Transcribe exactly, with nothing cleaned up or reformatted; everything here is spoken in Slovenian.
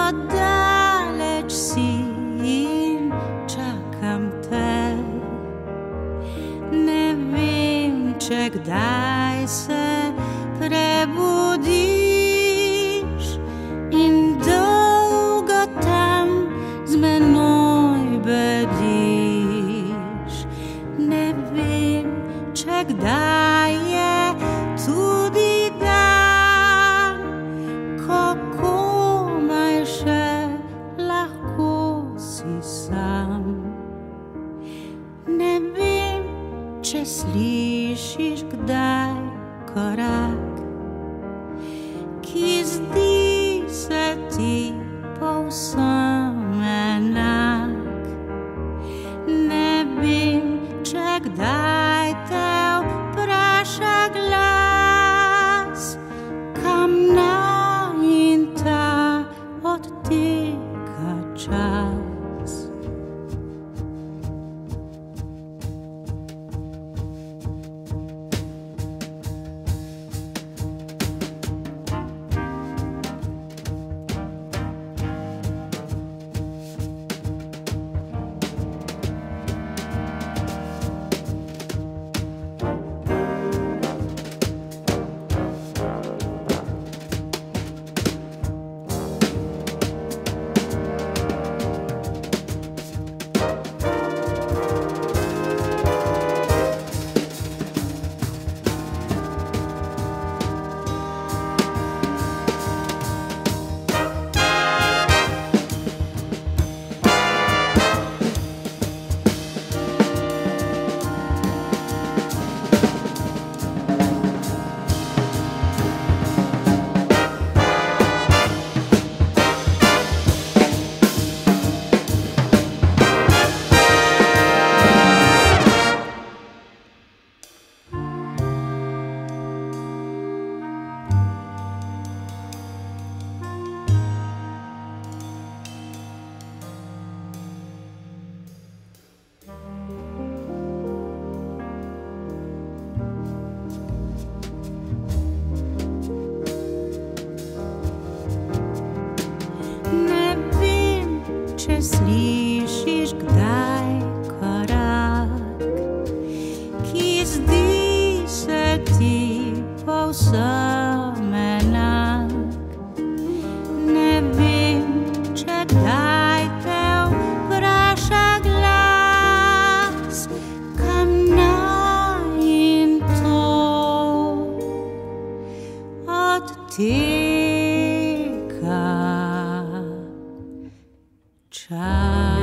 daleč si in čakam te. Ne vem, če kdaj se prebudiš in dolgo tam z menoj bediš. Ne vem, če kdaj je tudi dan, ko komaj še lahko si sam. Ne vem, če slišiš kdaj korak, ki zdi se ti povsem enak. Ne vem, če kdaj te vpraša glas, kam naj in ta odteka čas. Če slišiš kdaj korak, ki zdi se ti povsem enak. Ne vem, če kdaj te vpraša glas, kam naj in to odteka čas.